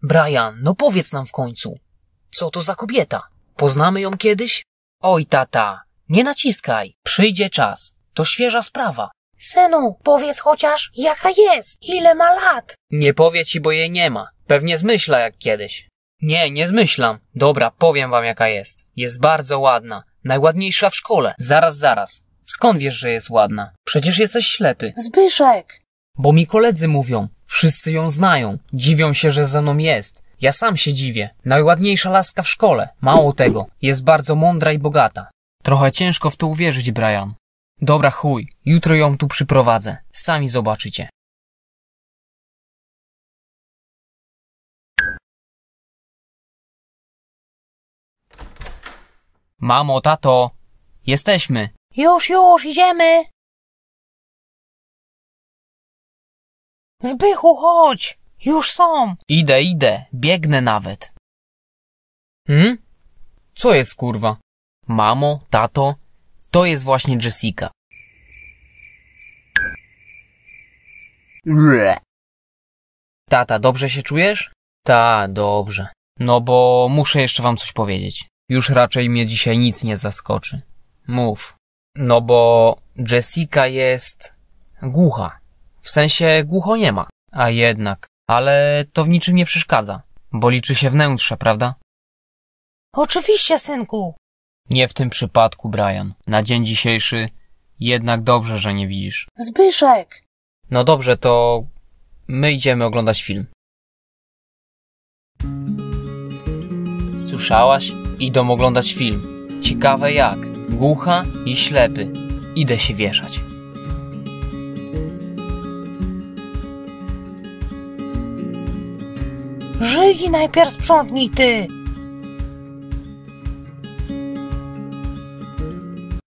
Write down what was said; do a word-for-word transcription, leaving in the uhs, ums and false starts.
Brian, no powiedz nam w końcu. Co to za kobieta? Poznamy ją kiedyś? Oj, tata, nie naciskaj. Przyjdzie czas. To świeża sprawa. Synu, powiedz chociaż, jaka jest, ile ma lat. Nie powie ci, bo jej nie ma. Pewnie zmyśla jak kiedyś. Nie, nie zmyślam. Dobra, powiem wam jaka jest. Jest bardzo ładna. Najładniejsza w szkole. Zaraz, zaraz. Skąd wiesz, że jest ładna? Przecież jesteś ślepy. Zbyszek. Bo mi koledzy mówią. Wszyscy ją znają. Dziwią się, że ze mną jest. Ja sam się dziwię. Najładniejsza laska w szkole. Mało tego. Jest bardzo mądra i bogata. Trochę ciężko w to uwierzyć, Brian. Dobra, chuj. Jutro ją tu przyprowadzę. Sami zobaczycie. Mamo, tato. Jesteśmy. Już, już, idziemy. Zbychu, chodź. Już są. Idę, idę. Biegnę nawet. Hmm? Co jest, kurwa? Mamo, tato, to jest właśnie Jessica. Tata, dobrze się czujesz? Ta, dobrze. No bo muszę jeszcze wam coś powiedzieć. Już raczej mnie dzisiaj nic nie zaskoczy. Mów. No bo Jessica jest głucha. W sensie głucho nie ma. A jednak. Ale to w niczym nie przeszkadza. Bo liczy się wnętrze, prawda? Oczywiście, synku. Nie w tym przypadku, Brian. Na dzień dzisiejszy jednak dobrze, że nie widzisz. Zbyszek. No dobrze, to my idziemy oglądać film. Słyszałaś? Idą oglądać film. Ciekawe jak. Głucha i ślepy. Idę się wieszać. Żygi najpierw sprzątnij ty.